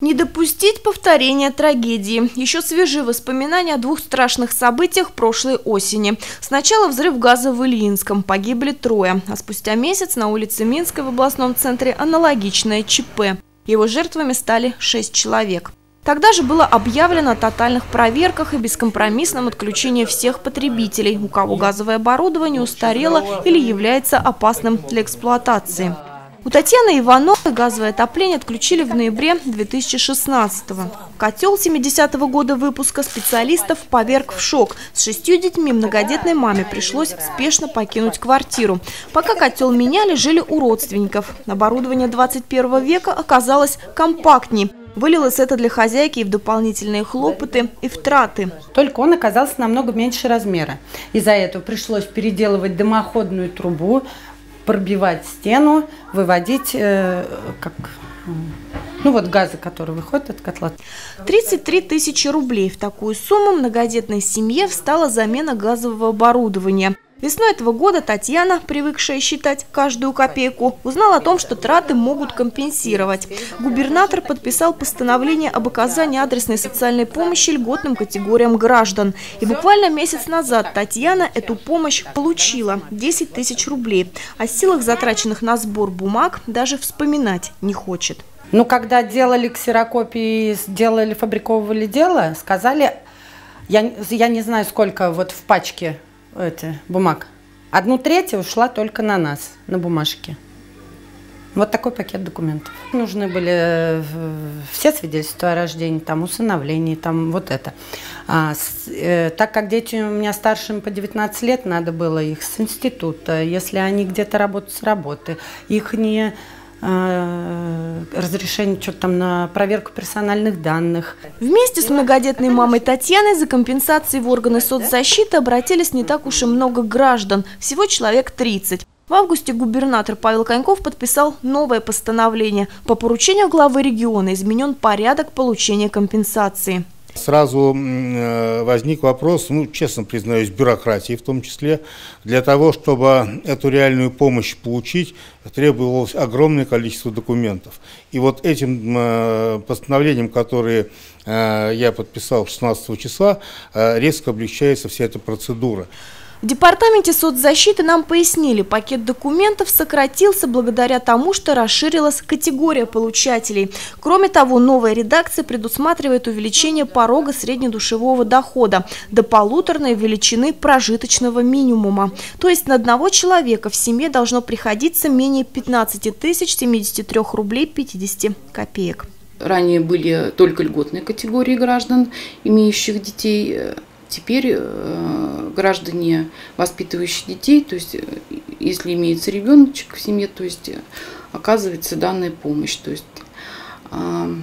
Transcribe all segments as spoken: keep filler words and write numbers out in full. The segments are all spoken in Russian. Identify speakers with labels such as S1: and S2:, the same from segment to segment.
S1: Не допустить повторения трагедии. Еще свежи воспоминания о двух страшных событиях прошлой осени. Сначала взрыв газа в Ильинском. Погибли трое. А спустя месяц на улице Минской в областном центре аналогичное ЧП. Его жертвами стали шесть человек. Тогда же было объявлено о тотальных проверках и бескомпромиссном отключении всех потребителей, у кого газовое оборудование устарело или является опасным для эксплуатации. У Татьяны Ивановой газовое отопление отключили в ноябре две тысячи шестнадцатого. Котел семидесятого года выпуска специалистов поверг в шок. С шестью детьми многодетной маме пришлось спешно покинуть квартиру. Пока котел меняли, жили у родственников. Оборудование двадцать первого века оказалось компактнее. Вылилось это для хозяйки и в дополнительные хлопоты и в траты.
S2: Только он оказался намного меньше размера. Из-за этого пришлось переделывать дымоходную трубу, пробивать стену, выводить э, как, ну вот газы, которые выходят от котла.
S1: тридцать три тысячи рублей. В такую сумму многодетной семье встала замена газового оборудования. Весной этого года Татьяна, привыкшая считать каждую копейку, узнала о том, что траты могут компенсировать. Губернатор подписал постановление об оказании адресной социальной помощи льготным категориям граждан. И буквально месяц назад Татьяна эту помощь получила – десять тысяч рублей. О силах, затраченных на сбор бумаг, даже вспоминать не хочет.
S2: Ну, когда делали ксерокопии, делали, фабриковывали дело, сказали, я, я не знаю, сколько вот в пачке эти, бумаг. Одну треть ушла только на нас, на бумажке. Вот такой пакет документов. Нужны были все свидетельства о рождении, там, усыновлении, там, вот это. А, с, э, так как дети у меня старшим по девятнадцать лет, надо было их с института, если они где-то работают с работы, их не... разрешение что-то там на проверку персональных данных.
S1: Вместе с многодетной мамой Татьяной за компенсацией в органы соцзащиты обратились не так уж и много граждан, всего человек тридцать. В августе губернатор Павел Коньков подписал новое постановление. По поручению главы региона изменен порядок получения компенсации.
S3: Сразу возник вопрос, ну, честно признаюсь, бюрократии в том числе. Для того, чтобы эту реальную помощь получить, требовалось огромное количество документов. И вот этим постановлением, которое я подписал шестнадцатого числа, резко облегчается вся эта процедура.
S1: В департаменте соцзащиты нам пояснили, пакет документов сократился благодаря тому, что расширилась категория получателей. Кроме того, новая редакция предусматривает увеличение порога среднедушевого дохода до полуторной величины прожиточного минимума. То есть на одного человека в семье должно приходиться менее пятнадцати тысяч семидесяти трёх рублей пятидесяти копеек.
S4: Ранее были только льготные категории граждан, имеющих детей. Теперь э, граждане, воспитывающие детей, то есть если имеется ребеночек в семье, то есть оказывается данная помощь. То есть, э,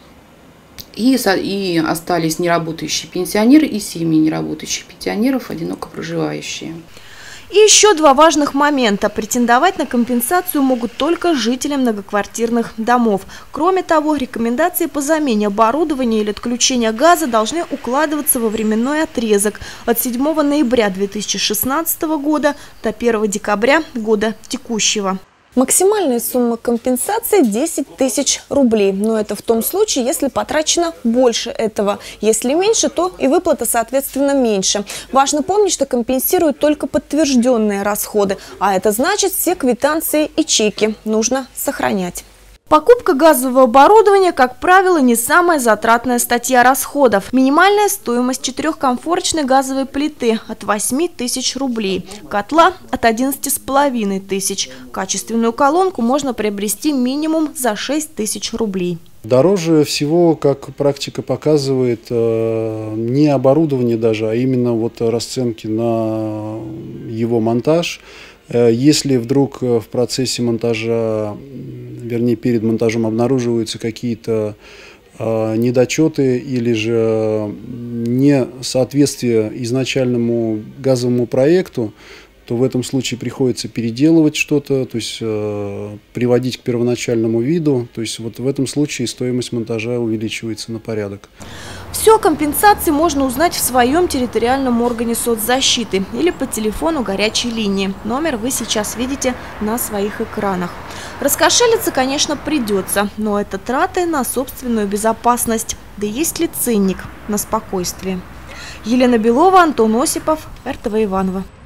S4: и, и остались неработающие пенсионеры и семьи неработающих пенсионеров, одиноко проживающие.
S1: И еще два важных момента. Претендовать на компенсацию могут только жители многоквартирных домов. Кроме того, рекомендации по замене оборудования или отключения газа должны укладываться во временной отрезок от седьмого ноября две тысячи шестнадцатого года до первого декабря года текущего. Максимальная сумма компенсации – десять тысяч рублей. Но это в том случае, если потрачено больше этого. Если меньше, то и выплата, соответственно, меньше. Важно помнить, что компенсируют только подтвержденные расходы. А это значит, все квитанции и чеки нужно сохранять. Покупка газового оборудования, как правило, не самая затратная статья расходов. Минимальная стоимость четырехкомфорочной газовой плиты от восьми тысяч рублей, котла от одиннадцати с половиной тысяч. Качественную колонку можно приобрести минимум за шесть тысяч рублей.
S5: Дороже всего, как практика показывает, не оборудование даже, а именно вот расценки на его монтаж. Если вдруг в процессе монтажа, вернее перед монтажом обнаруживаются какие-то недочеты или же несоответствие изначальному газовому проекту, то в этом случае приходится переделывать что-то, то есть э, приводить к первоначальному виду. То есть вот в этом случае стоимость монтажа увеличивается на порядок.
S1: Все о компенсации можно узнать в своем территориальном органе соцзащиты или по телефону горячей линии. Номер вы сейчас видите на своих экранах. Раскошелиться, конечно, придется, но это траты на собственную безопасность. Да есть ли ценник на спокойствие? Елена Белова, Антон Осипов, эр тэ вэ Иваново.